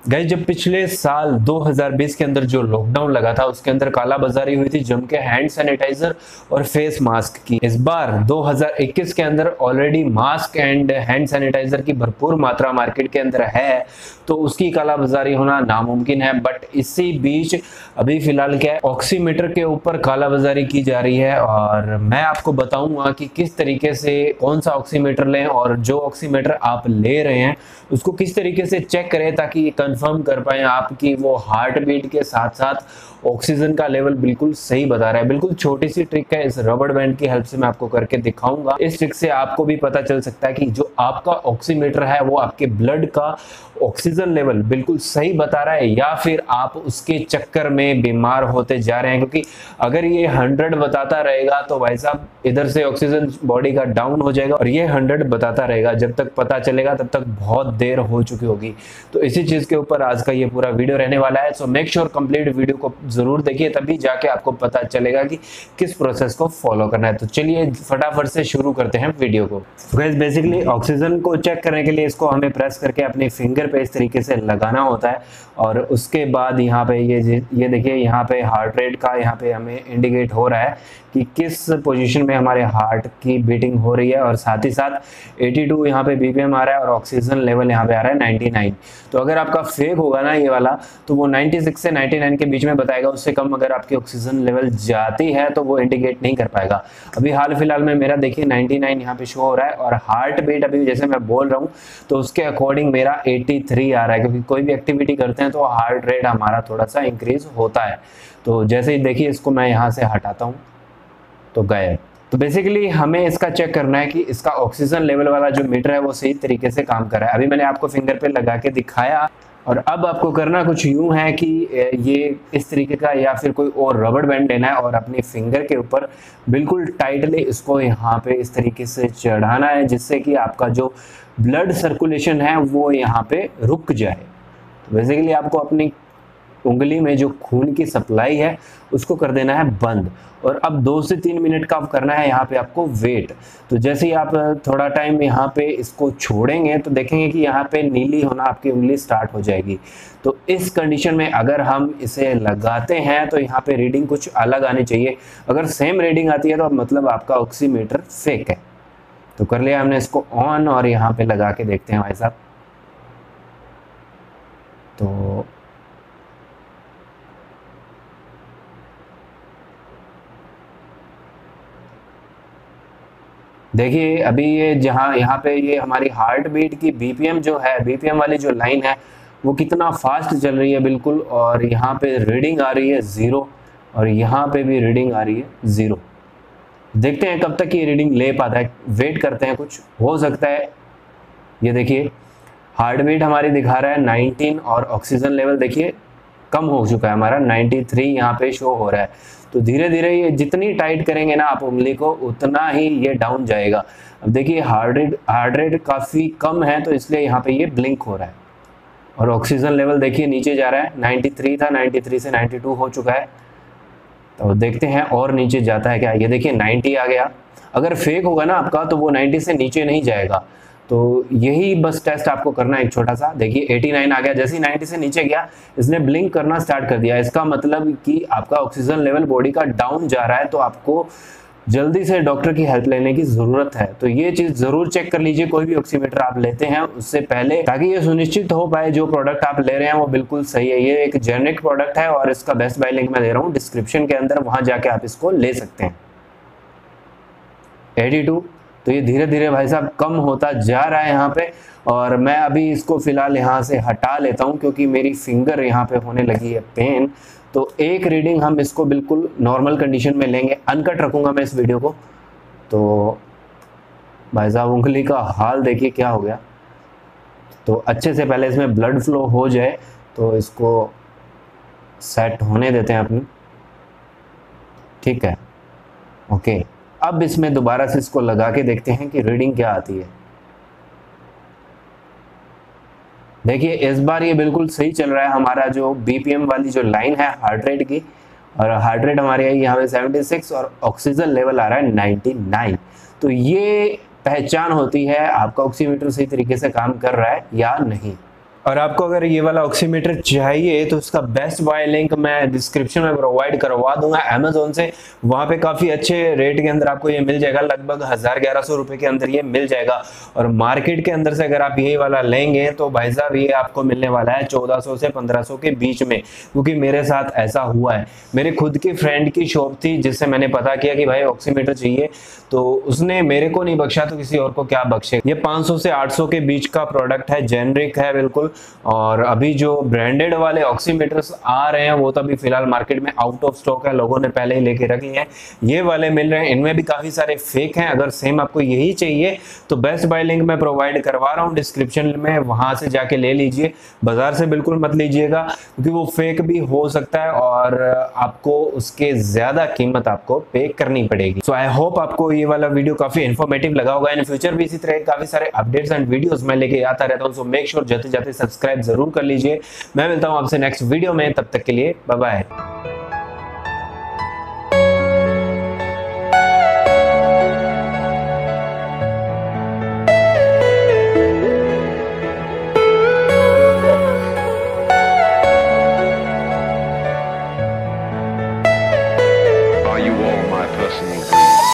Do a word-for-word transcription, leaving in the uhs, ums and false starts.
Guys, जब पिछले साल दो हज़ार बीस के अंदर जो लॉकडाउन लगा था उसके अंदर कालाबाजारी हुई थी जम के हैंड सैनिटाइजर और फेस मास्क की। इस बार दो हज़ार इक्कीस के अंदर already mask and hand sanitiser की भरपूर मात्रा मार्केट के अंदर है, तो उसकी कालाबाजारी होना नामुमकिन है। बट इसी बीच अभी फिलहाल क्या है, ऑक्सीमीटर के ऊपर कालाबाजारी की जा रही है और मैं आपको बताऊंगा कि किस तरीके से कौन सा ऑक्सीमीटर लें और जो ऑक्सीमीटर आप ले रहे हैं उसको किस तरीके से चेक करें ताकि कंफर्म कर पाए आपकी वो हार्ट बीट के साथ साथ ऑक्सीजन का लेवल बिल्कुल सही बता रहा है। बिल्कुल छोटी सी ट्रिक है, इस रबड़ बैंड की हेल्प से मैं आपको करके दिखाऊंगा। इस ट्रिक से आपको भी पता चल सकता है कि जो आपका ऑक्सीमीटर है वो आपके ब्लड का ऑक्सीजन लेवल बिल्कुल सही बता रहा है या फिर आप उसके चक्कर में बीमार होते जा रहे हैं। क्योंकि अगर ये हंड्रेड बताता रहेगा तो भाई साहब इधर से ऑक्सीजन बॉडी का डाउन हो जाएगा और ये हंड्रेड बताता रहेगा, जब तक पता चलेगा तब तक बहुत देर हो चुकी होगी। तो इसी चीज के ऊपर आज का ये पूरा वीडियो रहने वाला है। So make sure complete video को जरूर देखिए, तभी जाके आपको पता चलेगा कि किस प्रोसेस को फॉलो करना है। तो चलिए फटाफट से शुरू करते हैं वीडियो को। गाइस, बेसिकली ऑक्सीजन को चेक करने के लिए इसको हमें प्रेस करके अपने फिंगर पे इस तरीके से लगाना होता है और उसके बाद यहाँ पे ये ये देखिए, यहाँ पे हार्ट रेट का यहाँ पे हमें इंडिकेट हो रहा है कि किस पोजीशन में हमारे हार्ट की बीटिंग हो रही है और साथ ही साथ बयासी यहाँ पे बीपीएम आ रहा है और ऑक्सीजन लेवल यहाँ पे आ रहा है निन्यानवे। तो अगर आपका फेक होगा ना ये वाला तो वो छियानवे से निन्यानवे के बीच में बताएगा, उससे कम अगर आपकी ऑक्सीजन लेवल जाती है तो वो इंडिकेट नहीं कर पाएगा। अभी हाल फिलहाल में मेरा देखिए निन्यानवे यहाँ पे शो हो रहा है और हार्ट बीट अभी जैसे मैं बोल रहा हूँ तो उसके अकॉर्डिंग मेरा तिरासी आ रहा है, क्योंकि कोई भी एक्टिविटी करते हैं तो हार्ट रेट हमारा थोड़ा सा इंक्रीज होता है। तो जैसे ही देखिए इसको मैं यहाँ से हटाता हूँ तो गायब। तो बेसिकली हमें इसका चेक करना है कि इसका ऑक्सीजन लेवल वाला जो मीटर है वो सही तरीके से काम कर रहा है। अभी मैंने आपको फिंगर पे लगा के दिखाया और अब आपको करना कुछ यूं है कि ये इस तरीके का या फिर कोई और रबड़ बैंड लेना है और अपनी फिंगर के ऊपर बिल्कुल टाइटली इसको यहाँ पे इस तरीके से चढ़ाना है, जिससे कि आपका जो ब्लड सर्कुलेशन है वो यहाँ पे रुक जाए। तो बेसिकली आपको अपनी उंगली में जो खून की सप्लाई है उसको कर देना है बंद और अब दो से तीन मिनट का करना है यहाँ पे आपको वेट। तो जैसे ही आप थोड़ा टाइम यहाँ पे इसको छोड़ेंगे तो देखेंगे कि यहाँ पे नीली होना आपकी उंगली स्टार्ट हो जाएगी। तो इस कंडीशन में अगर हम इसे लगाते हैं तो यहाँ पे रीडिंग कुछ अलग आनी चाहिए। अगर सेम रीडिंग आती है तो मतलब आपका ऑक्सीमीटर फेक है। तो कर लिया हमने इसको ऑन और यहाँ पे लगा के देखते हैं भाई साहब। तो देखिए अभी ये जहाँ यहाँ पे ये हमारी हार्ट बीट की बीपीएम जो है, बीपीएम वाली जो लाइन है वो कितना फास्ट चल रही है बिल्कुल, और यहाँ पे रीडिंग आ रही है जीरो और यहाँ पे भी रीडिंग आ रही है जीरो। देखते हैं कब तक ये रीडिंग ले पाता है, वेट करते हैं, कुछ हो सकता है। ये देखिए हार्ट बीट हमारी दिखा रहा है नाइनटीन और ऑक्सीजन लेवल देखिए कम हो चुका है हमारा, तिरानवे यहाँ पे शो हो रहा है। तो धीरे धीरे ये जितनी टाइट करेंगे ना आप उंगली को उतना ही ये डाउन जाएगा। अब देखिए हार्ट रेट हार्ट रेट काफ़ी कम है तो इसलिए यहाँ पे ये ब्लिंक हो रहा है और ऑक्सीजन लेवल देखिए नीचे जा रहा है, तिरानवे था तिरानवे से बानवे हो चुका है। तो देखते हैं और नीचे जाता है क्या। ये देखिए नब्बे आ गया। अगर फेक होगा ना आपका तो वो नब्बे से नीचे नहीं जाएगा। तो यही बस टेस्ट आपको करना है एक छोटा सा। देखिए नवासी आ गया, जैसे ही नब्बे से नीचे गया इसने ब्लिंक करना स्टार्ट कर दिया। इसका मतलब कि आपका ऑक्सीजन लेवल बॉडी का डाउन जा रहा है, तो आपको जल्दी से डॉक्टर की हेल्प लेने की जरूरत है। तो ये चीज जरूर चेक कर लीजिए कोई भी ऑक्सीमीटर आप लेते हैं उससे पहले, ताकि ये सुनिश्चित हो पाए जो प्रोडक्ट आप ले रहे हैं वो बिल्कुल सही है। ये एक जेनेरिक प्रोडक्ट है और इसका बेस्ट बाय लिंक मैं दे रहा हूँ डिस्क्रिप्शन के अंदर, वहां जाके आप इसको ले सकते हैं। बयासी। तो ये धीरे धीरे भाई साहब कम होता जा रहा है यहाँ पे, और मैं अभी इसको फिलहाल यहाँ से हटा लेता हूँ क्योंकि मेरी फिंगर यहाँ पे होने लगी है पेन। तो एक रीडिंग हम इसको बिल्कुल नॉर्मल कंडीशन में लेंगे, अनकट रखूंगा मैं इस वीडियो को। तो भाई साहब उंगली का हाल देखिए क्या हो गया। तो अच्छे से पहले इसमें ब्लड फ्लो हो जाए तो इसको सेट होने देते हैं अपनी, ठीक है, ओके। अब इसमें दोबारा से इसको लगा के देखते हैं कि रीडिंग क्या आती है। देखिए इस बार ये बिल्कुल सही चल रहा है हमारा जो बीपीएम वाली जो लाइन है हार्ट रेट की, और हार्ट रेट हमारी आई यहाँ पे छिहत्तर और ऑक्सीजन लेवल आ रहा है निन्यानवे। तो ये पहचान होती है आपका ऑक्सीमीटर सही तरीके से काम कर रहा है या नहीं। और आपको अगर ये वाला ऑक्सीमीटर चाहिए तो इसका बेस्ट बाय लिंक मैं डिस्क्रिप्शन में प्रोवाइड करवा दूंगा अमेजोन से। वहां पे काफी अच्छे रेट के अंदर आपको ये मिल जाएगा, लगभग हजार ग्यारह सौ रुपए के अंदर ये मिल जाएगा। और मार्केट के अंदर से अगर आप यही वाला लेंगे तो भाई साहब ये आपको मिलने वाला है चौदह सौ से पंद्रह सौ के बीच में, क्योंकि मेरे साथ ऐसा हुआ है। मेरे खुद की फ्रेंड की शॉप थी जिससे मैंने पता किया कि भाई ऑक्सीमीटर चाहिए, तो उसने मेरे को नहीं बख्शा तो किसी और को क्या बख्शे। ये पाँच सौ से आठ सौ के बीच का प्रोडक्ट है, जेनरिक है बिल्कुल। और अभी जो ब्रांडेड वाले ऑक्सीमीटर्स आ रहे हैं वो तो अभी फिलहाल मार्केट में आउट ऑफ स्टॉक है, लोगों ने पहले ही लेके रखे हैं। ये वाले मिल रहे हैं, इनमें भी काफी सारे फेक हैं। अगर सेम आपको यही चाहिए तो बेस्ट बाय लिंक मैं प्रोवाइड करवा रहा हूँ डिस्क्रिप्शन में, वहां से जाके ले लीजिए। बाजार से बिल्कुल मत लीजिएगा क्योंकि वो फेक भी हो सकता है और आपको उसके ज्यादा कीमत आपको पे करनी पड़ेगी। सो आई होप आपको ये वाला वीडियो काफी इन्फॉर्मेटिव लगा होगा। इन फ्यूचर भी इसी तरह काफी सारे अपडेट्स एंड वीडियोस मैं लेके आता रहता हूँ। सो मेक श्योर जाते जाते सब्सक्राइब जरूर कर लीजिए। मैं मिलता हूँ आपसे नेक्स्ट वीडियो में, तब तक के लिए बाय बाय।